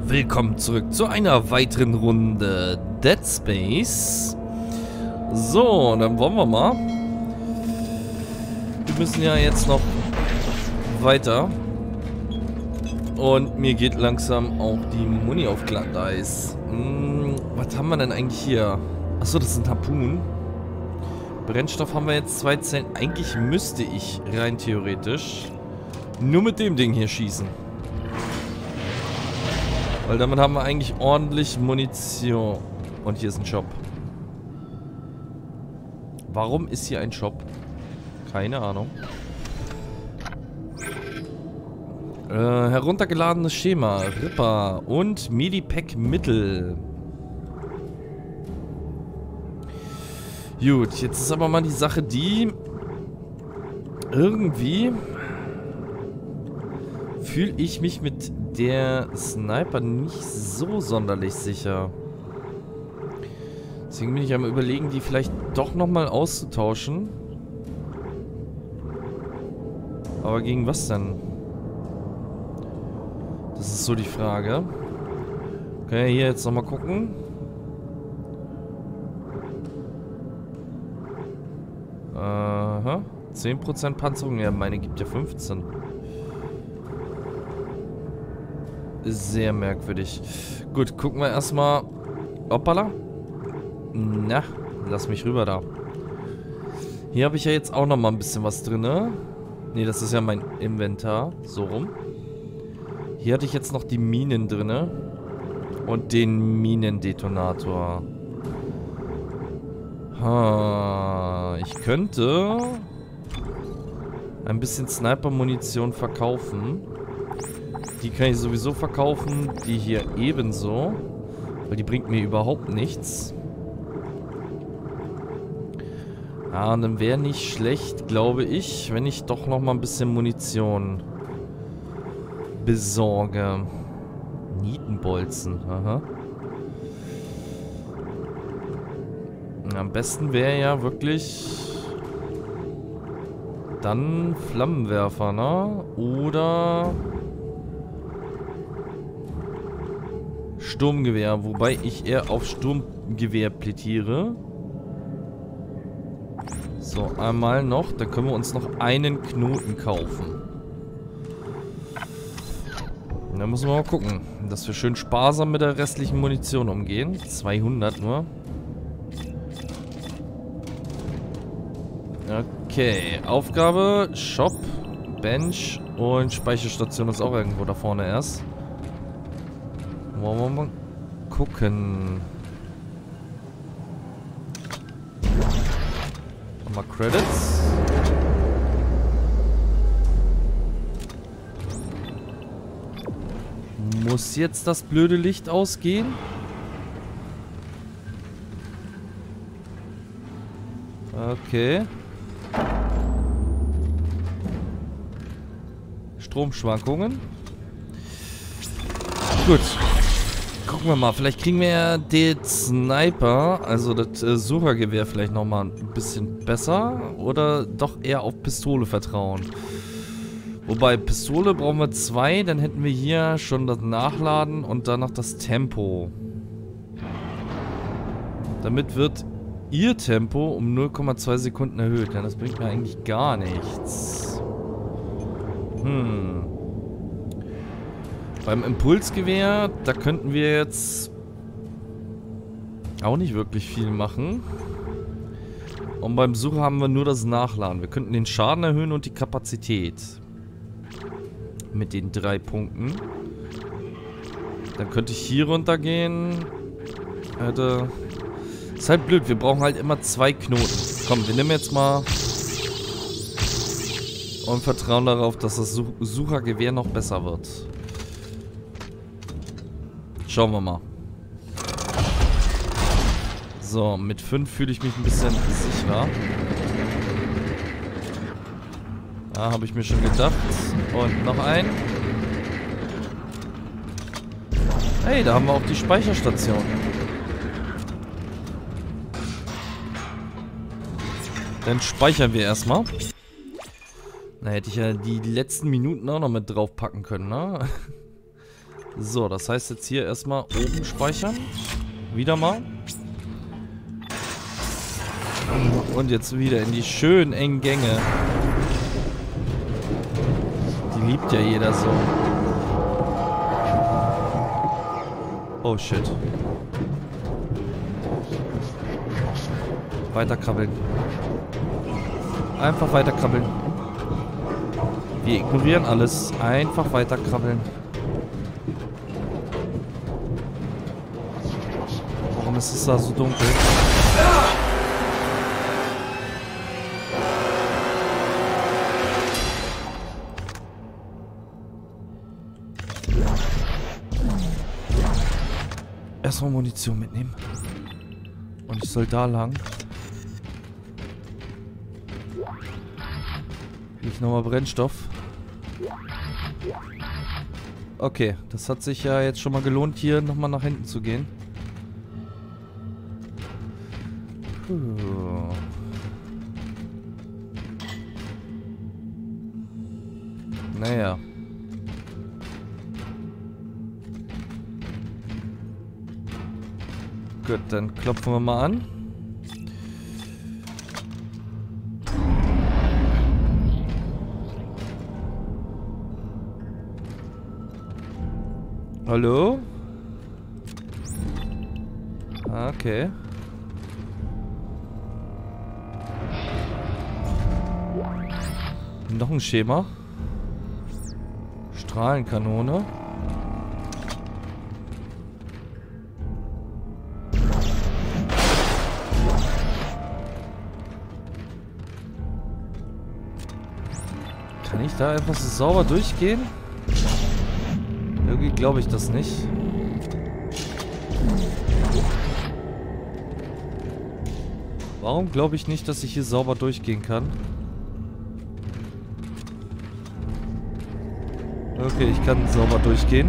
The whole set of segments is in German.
Willkommen zurück zu einer weiteren Runde Dead Space. So, dann wollen wir mal. Wir müssen ja jetzt noch weiter. Und mir geht langsam auch die Muni auf Glatteis. Was haben wir denn eigentlich hier? Achso, das sind Harpunen. Brennstoff haben wir jetzt 2 Zellen. Eigentlich müsste ich rein theoretisch nur mit dem Ding hier schießen. Weil damit haben wir eigentlich ordentlich Munition. Und hier ist ein Shop. Warum ist hier ein Shop? Keine Ahnung. Heruntergeladenes Schema. Ripper und Medipack-Mittel. Gut, jetzt ist aber mal die Sache die... Irgendwie... fühle ich mich mit der Sniper nicht so sonderlich sicher. Deswegen bin ich am Überlegen, die vielleicht doch nochmal auszutauschen. Aber gegen was denn? Das ist so die Frage. Okay, hier jetzt nochmal gucken. Aha. 10% Panzerung. Ja, meine gibt ja 15. Sehr merkwürdig. Gut, gucken wir erstmal. Hoppala. Na, lass mich rüber da. Hier habe ich ja jetzt auch nochmal ein bisschen was drin. Ne, das ist ja mein Inventar. So rum. Hier hatte ich jetzt noch die Minen drin. Und den Minendetonator. Ich könnte ein bisschen Sniper-Munition verkaufen. Die kann ich sowieso verkaufen. Die hier ebenso. Weil die bringt mir überhaupt nichts. Ja, und dann wäre nicht schlecht, glaube ich, wenn ich doch noch mal ein bisschen Munition besorge. Nietenbolzen. Aha. Am besten wäre ja wirklich... dann Flammenwerfer, ne? Oder... Sturmgewehr, wobei ich eher auf Sturmgewehr plädiere. So, einmal noch. Dann können wir uns noch einen Knoten kaufen. Und dann müssen wir mal gucken, dass wir schön sparsam mit der restlichen Munition umgehen. 200 nur. Okay, Aufgabe, Shop, Bench und Speicherstation ist auch irgendwo da vorne erst. Wollen wir mal gucken. Nochmal Credits. Muss jetzt das blöde Licht ausgehen? Okay. Stromschwankungen. Gut. Gucken wir mal, vielleicht kriegen wir ja den Sniper, also das Suchergewehr vielleicht nochmal ein bisschen besser oder doch eher auf Pistole vertrauen. Wobei, Pistole brauchen wir 2, dann hätten wir hier schon das Nachladen und dann noch das Tempo. Damit wird ihr Tempo um 0,2 Sekunden erhöht, denn das bringt mir eigentlich gar nichts. Beim Impulsgewehr, da könnten wir jetzt auch nicht wirklich viel machen. Und beim Sucher haben wir nur das Nachladen. Wir könnten den Schaden erhöhen und die Kapazität. Mit den 3 Punkten. Dann könnte ich hier runtergehen. Ist halt blöd, wir brauchen halt immer 2 Knoten. Komm, wir nehmen jetzt mal und vertrauen darauf, dass das Suchergewehr noch besser wird. Schauen wir mal. So, mit 5 fühle ich mich ein bisschen sicherer. Da habe ich mir schon gedacht. Und noch ein. Hey, da haben wir auch die Speicherstation. Dann speichern wir erstmal. Da hätte ich ja die letzten Minuten auch noch mit drauf packen können, ne? So, das heißt jetzt hier erstmal oben speichern. Wieder mal. Und jetzt wieder in die schönen engen Gänge. Die liebt ja jeder so. Oh shit. Weiter krabbeln. Einfach weiter krabbeln. Wir ignorieren alles. Einfach weiter krabbeln. Warum ist es da so dunkel? Erstmal Munition mitnehmen. Und ich soll da lang. Krieg ich nochmal Brennstoff. Okay, das hat sich ja jetzt schon mal gelohnt, hier nochmal nach hinten zu gehen. Naja. Gut, dann klopfen wir mal an. Hallo? Okay. Noch ein Schema. Strahlenkanone. Kann ich da einfach so sauber durchgehen? Irgendwie glaube ich das nicht. Warum glaube ich nicht, dass ich hier sauber durchgehen kann? Okay, ich kann sauber durchgehen.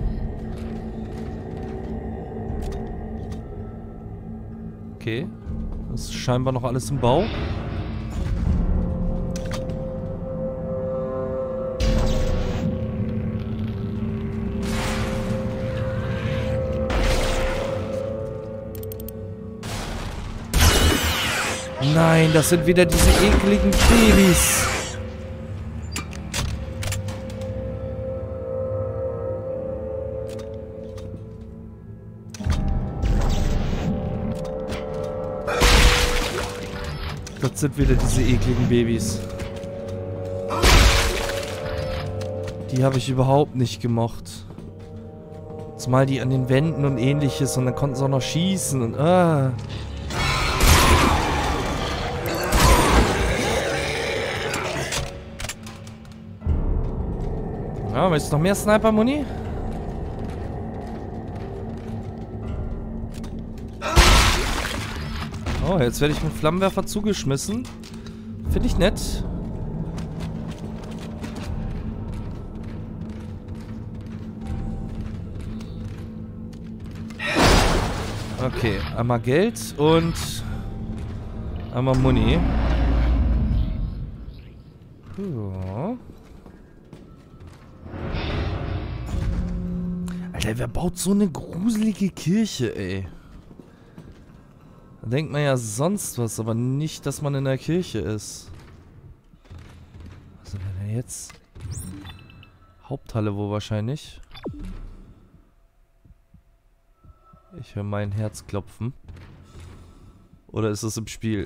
Okay. Das ist scheinbar noch alles im Bau. Nein, das sind wieder diese ekligen Babys. Das sind wieder diese ekligen Babys. Die habe ich überhaupt nicht gemocht. Zumal die an den Wänden und ähnliches und dann konnten sie auch noch schießen und Ja, möchtest du noch mehr Sniper-Muni? Oh, jetzt werde ich mit Flammenwerfer zugeschmissen. Finde ich nett. Okay, einmal Geld und einmal Muni. Ja. Alter, wer baut so eine gruselige Kirche, ey? Da denkt man ja sonst was, aber nicht, dass man in der Kirche ist. Was sind wir denn jetzt? Haupthalle wohl wahrscheinlich. Ich höre mein Herz klopfen. Oder ist es im Spiel?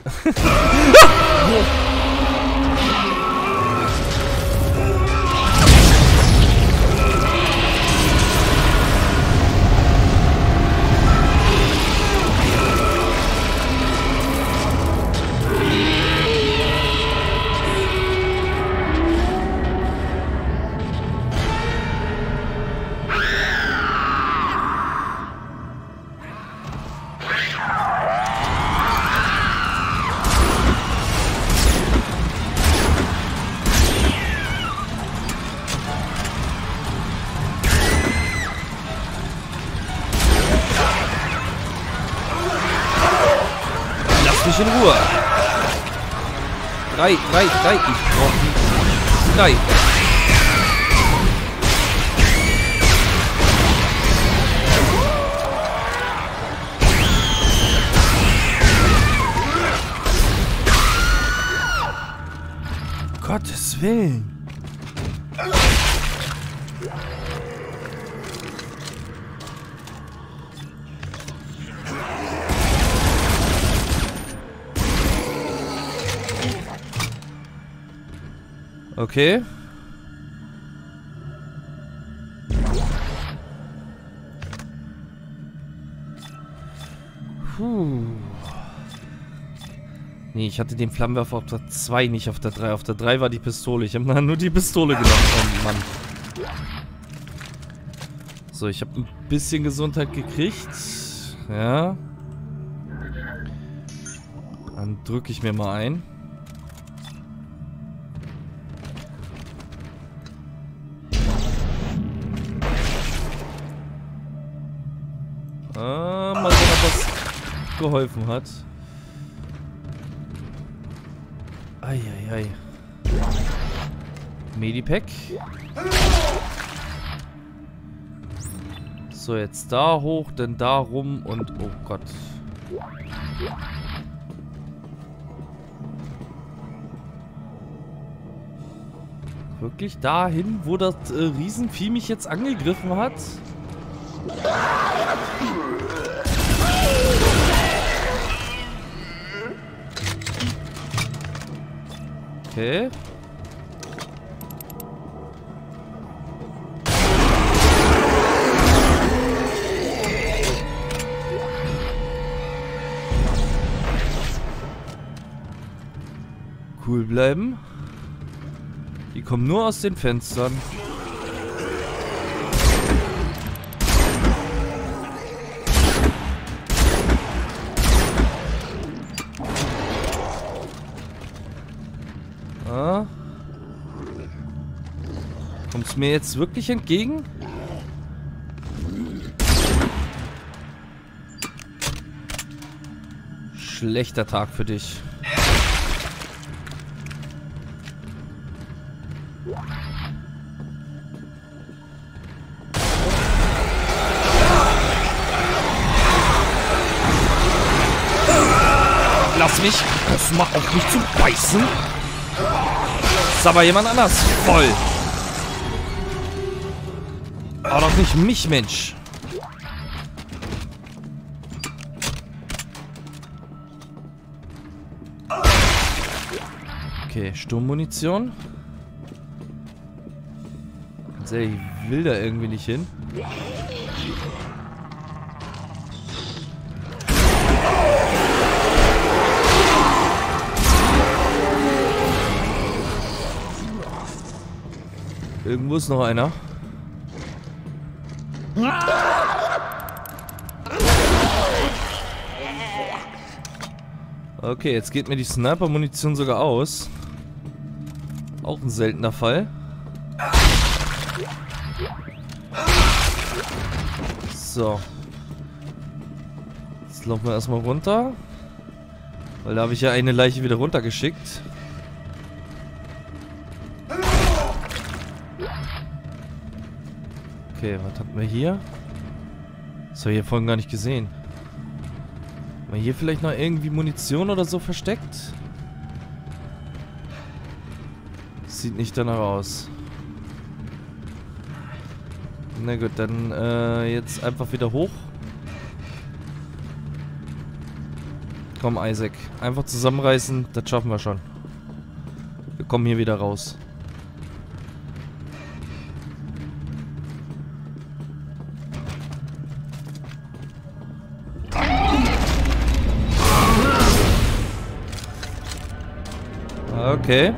Lass mich in Ruhe. Drei. Ich brauche 3. Gottes Willen. Okay. Puh. Nee, ich hatte den Flammenwerfer auf der 2, nicht auf der 3. Auf der 3 war die Pistole. Ich habe nur die Pistole genommen. Oh Mann. So, ich habe ein bisschen Gesundheit gekriegt. Ja. Dann drücke ich mir mal ein. Mal sehen, ob das geholfen hat. Eieiei. Medipack. So, jetzt da hoch, dann da rum und... Oh Gott. Wirklich dahin, wo das Riesenvieh mich jetzt angegriffen hat? Okay. Cool bleiben. Die kommen nur aus den Fenstern. Ah. Kommst du mir jetzt wirklich entgegen? Schlechter Tag für dich. Lass mich. Hörst du mal auf mich zu beißen? Ist aber jemand anders voll. Aber doch nicht mich, Mensch. Okay, Sturmmunition. Ganz ehrlich, ich will da irgendwie nicht hin. Irgendwo ist noch einer. Okay, jetzt geht mir die Sniper-Munition sogar aus. Auch ein seltener Fall. So. Jetzt laufen wir erstmal runter. Weil da habe ich ja eine Leiche wieder runtergeschickt. Okay, was hatten wir hier? Das habe ich hier vorhin gar nicht gesehen. War hier vielleicht noch irgendwie Munition oder so versteckt? Sieht nicht danach aus. Na gut, dann jetzt einfach wieder hoch. Komm, Isaac. Einfach zusammenreißen, das schaffen wir schon. Wir kommen hier wieder raus. Okay.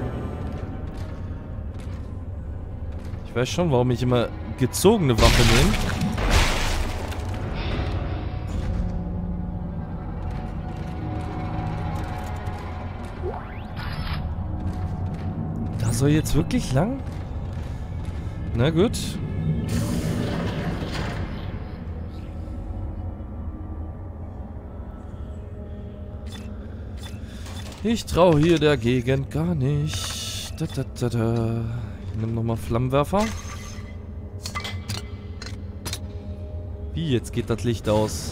Ich weiß schon, warum ich immer gezogene Waffe nehme. Da soll jetzt wirklich lang? Na gut. Ich traue hier der Gegend gar nicht. Ich nehme nochmal Flammenwerfer. Wie, jetzt geht das Licht aus?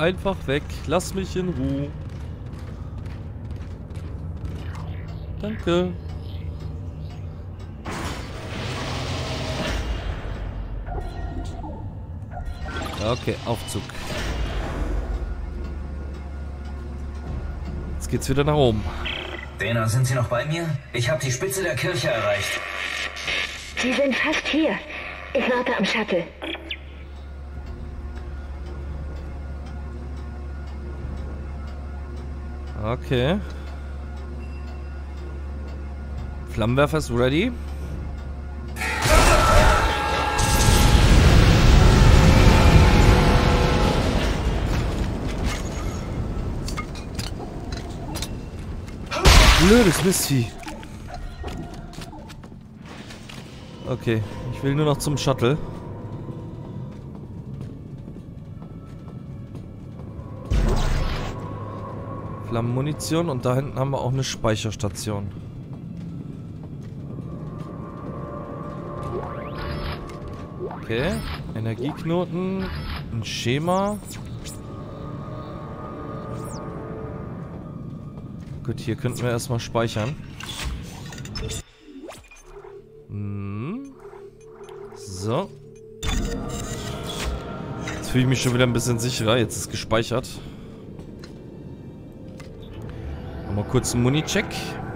einfach weg. Lass mich in Ruhe. Danke. Okay, Aufzug. Jetzt geht's wieder nach oben. Dana, sind Sie noch bei mir? Ich habe die Spitze der Kirche erreicht. Sie sind fast hier. Ich warte am Shuttle. Okay. Flammenwerfer ist ready. Blödes Mistvieh. Okay, ich will nur noch zum Shuttle. Flammenmunition und da hinten haben wir auch eine Speicherstation. Okay, Energieknoten, ein Schema. Gut, hier könnten wir erstmal speichern. So. Jetzt fühle ich mich schon wieder ein bisschen sicherer. Jetzt ist gespeichert. Mal kurz einen Muni-Check.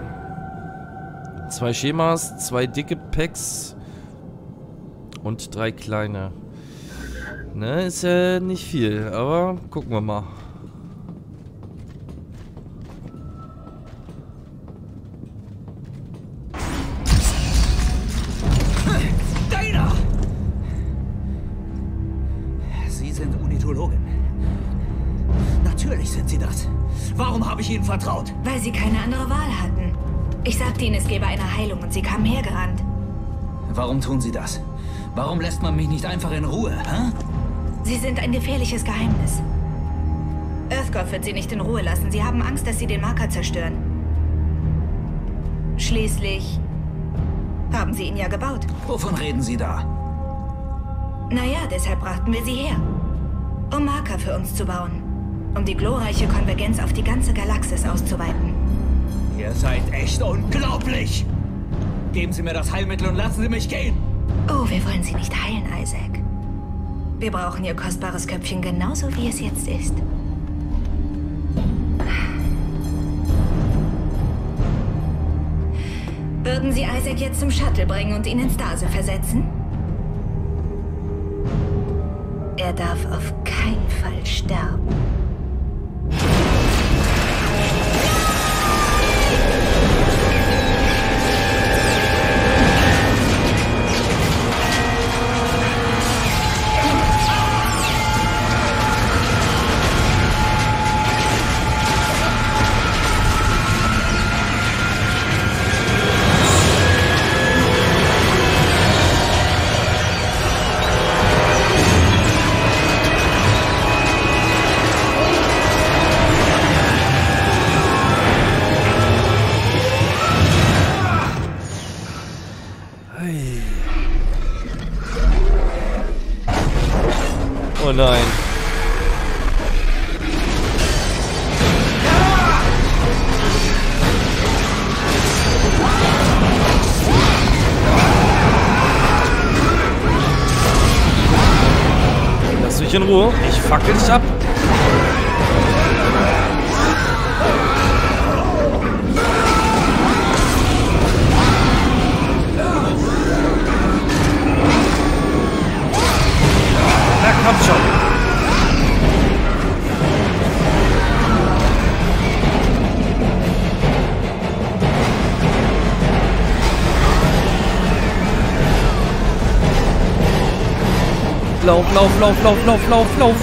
2 Schemas, 2 dicke Packs und 3 kleine. Ne, ist ja nicht viel, aber gucken wir mal. Dana! Sie sind Unitologin. Natürlich sind Sie das. Warum habe ich Ihnen vertraut? Weil Sie keine andere Wahl hatten. Ich sagte Ihnen, es gäbe eine Heilung und Sie kamen hergerannt. Warum tun Sie das? Warum lässt man mich nicht einfach in Ruhe, hä? Sie sind ein gefährliches Geheimnis. Earthgov wird Sie nicht in Ruhe lassen. Sie haben Angst, dass Sie den Marker zerstören. Schließlich haben Sie ihn ja gebaut. Wovon reden Sie da? Naja, deshalb brachten wir Sie her. Um Marker für uns zu bauen. Um die glorreiche Konvergenz auf die ganze Galaxis auszuweiten. Ihr seid echt unglaublich! Geben Sie mir das Heilmittel und lassen Sie mich gehen! Oh, wir wollen Sie nicht heilen, Isaac. Wir brauchen Ihr kostbares Köpfchen genauso, wie es jetzt ist. Würden Sie Isaac jetzt zum Shuttle bringen und ihn in Stase versetzen? Er darf auf keinen Fall sterben. Oh nein. Lass mich in Ruhe. Ich fackel dich ab. Na komm schon. Lauf, lauf, lauf, lauf, lauf, lauf, lauf.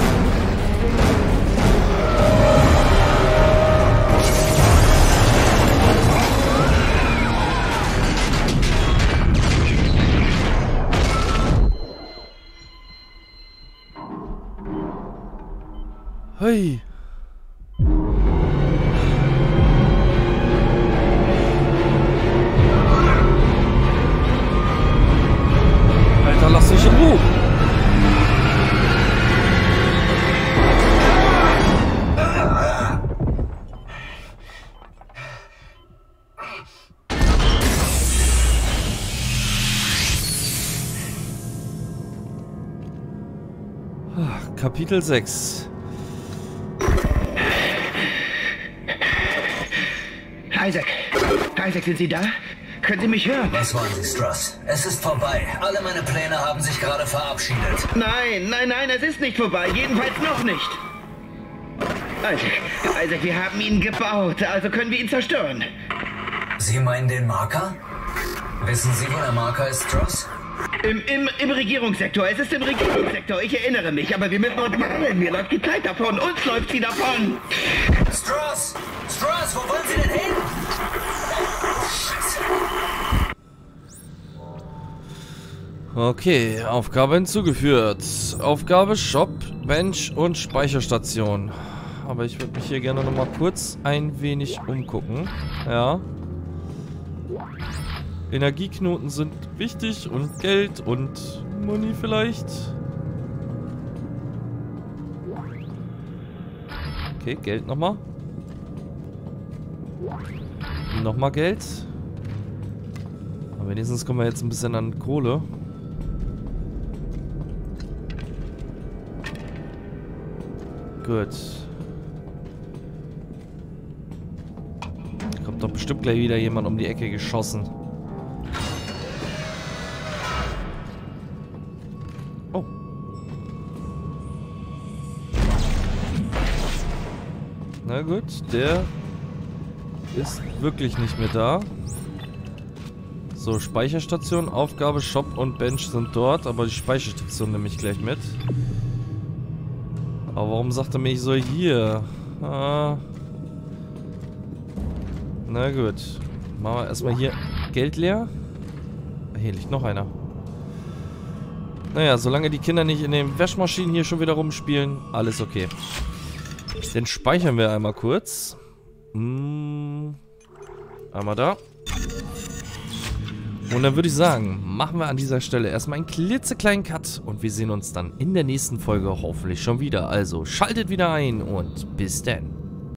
Hey. Alter, lass mich in Ruhe. Kapitel 6. Isaac, sind Sie da? Können Sie mich hören? Was wollen Sie, Stross? Es ist vorbei. Alle meine Pläne haben sich gerade verabschiedet. Nein, es ist nicht vorbei. Jedenfalls noch nicht. Isaac, wir haben ihn gebaut, also können wir ihn zerstören. Sie meinen den Marker? Wissen Sie, wo der Marker ist, Stross? Im Regierungssektor. Es ist im Regierungssektor. Ich erinnere mich, aber wir müssen uns beeilen. Mir läuft die Zeit davon. Uns läuft sie davon. Stross! Stross, wo wollen Sie denn hin? Scheiße. Okay, Aufgabe hinzugeführt. Aufgabe Shop, Bench und Speicherstation. Aber ich würde mich hier gerne noch mal kurz ein wenig umgucken. Ja. Energieknoten sind wichtig und Geld und Money vielleicht. Okay, Geld nochmal. Nochmal Geld. Aber wenigstens kommen wir jetzt ein bisschen an Kohle. Gut. Kommt doch bestimmt gleich wieder jemand um die Ecke geschossen. Oh. Na gut, der ist wirklich nicht mehr da. So, Speicherstation, Aufgabe, Shop und Bench sind dort, aber die Speicherstation nehme ich gleich mit. Aber warum sagt er mir, ich soll hier? Ah. Na gut. Machen wir erstmal hier Geld leer. Hier liegt noch einer. Naja, solange die Kinder nicht in den Waschmaschinen hier schon wieder rumspielen, alles okay. Den speichern wir einmal kurz. Einmal da. Und dann würde ich sagen, machen wir an dieser Stelle erstmal einen klitzekleinen Cut und wir sehen uns dann in der nächsten Folge hoffentlich schon wieder. Also schaltet wieder ein und bis dann.